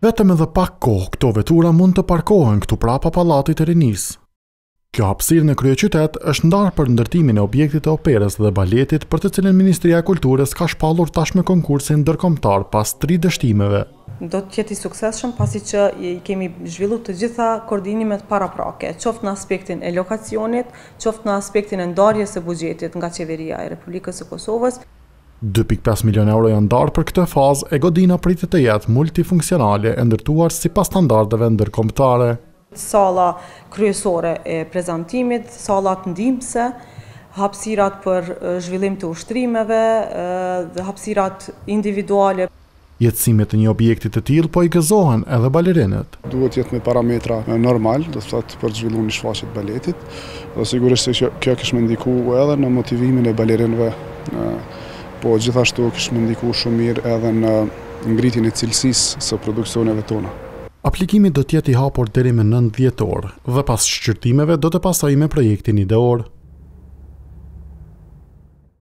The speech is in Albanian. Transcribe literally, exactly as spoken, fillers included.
Vetëm edhe pak kohë këto vetura mund të parkohen këtu prapa pallatit të rinisë. Kjo hapësirë në kryeqytet është ndarë për ndërtimin e objektit të operës dhe baletit për të cilin Ministria e Kulturës ka shpallur tashme konkursin ndërkombëtar pas tri dështimeve. Do të jetë i suksesshëm pasi që i kemi zhvilluar të gjitha koordinimet paraprake, qoftë në aspektin e lokacionit, qoftë në aspektin e ndarjes së buxhetit nga Qeveria e Republikës së Kosovës. dy pikë pesë milion euro janë ndarë për këtë fazë e godina pritet të jetë multifunksionale e ndërtuar sipas standardeve ndërkombëtare. Salla kryesore e prezantimit, sallat ndihmëse, hapësirat për zhvillim të ushtrimeve, dhe hapësirat individuale. Jetësimet e një objekti të tillë po i gëzohen edhe balerinët. Duhet jetë me parametra normal, do të thotë për të zhvilluar një shfaqje të baletit, dhe sigurisht se kjo kish më ndikuar edhe në motivimin e balerinëve, po gjithashtu kish më ndikuar shumë mirë edhe në ngritjen e cilësisë së produksioneve tona. Aplikimi do të jetë i hapur deri më nëntëdhjetor dhe pas shqyrtimeve do të pasojë me projektin ideor.